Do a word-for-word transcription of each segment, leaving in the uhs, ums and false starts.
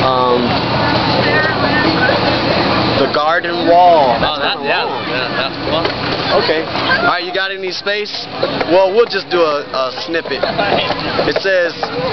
Um, the garden wall. Oh, that, yeah, yeah, that's fun. Okay. All right, you got any space? Well, we'll just do a, a snippet. It says,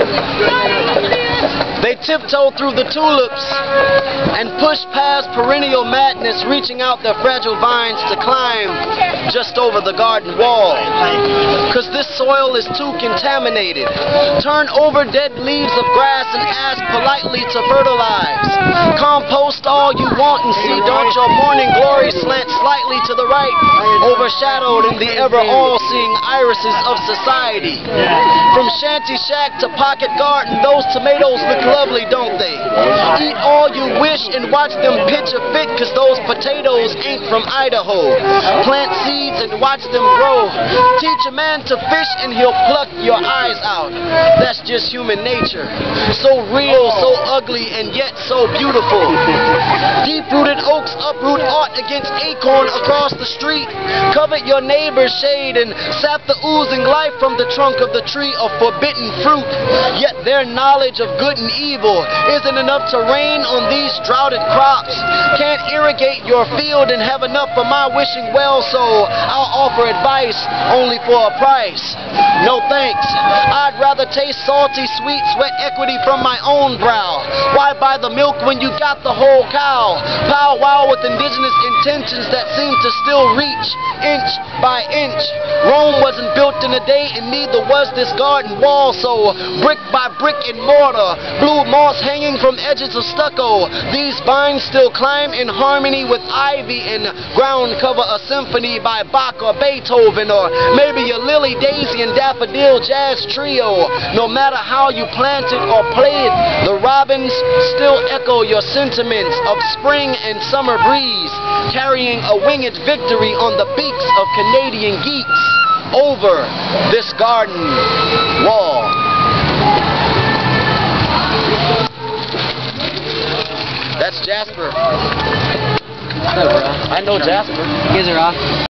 they tiptoe through the tulips and push past perennial madness, reaching out their fragile vines to climb just over the garden wall. Cause this soil is too contaminated. Turn over dead leaves of grass and ask politely to fertilize. Compost all you want and see, don't your morning glory slant slightly to the right, overshadowed in the ever all-seeing irises of society. From shanty shack to pocket garden, those tomatoes look lovely, don't they? Eat all you wish and watch them pitch a fit, cause those potatoes ain't from Idaho. Plant seeds and watch them grow. Teach a man to fish and he'll pluck your eyes out. That's just human nature. So real, so ugly, and yet so beautiful. Deep-rooted oaks uproot aught against acorn across the street. Covet your neighbor's shade and sap the oozing life from the trunk of the tree of forbidden fruit. Yet their knowledge of good and evil isn't enough to rain on these droughted crops. Can't irrigate your field and have enough for my wishing well, so I'll offer advice only for a price. No thanks. I'd rather taste salty, sweet sweat equity from my own brow. Why buy the milk when you got the whole cow? Pow wow with indigenous intentions that seem to still reach inch by inch. Rome wasn't built in a day, and neither was this garden wall, so brick by brick and mortar, blue moss hanging from edges of stucco, these vines still climb in harmony with ivy and ground cover a symphony by Bach or Beethoven, or maybe a lily, daisy, and daffodil jazz trio. No matter how you plant it or play it, the robins still echo your sentiments of spring and summer breeze, carrying a winged victory on the beaks of Canadian geeks over this garden wall. That's Jasper. I know Jasper. You guys are off.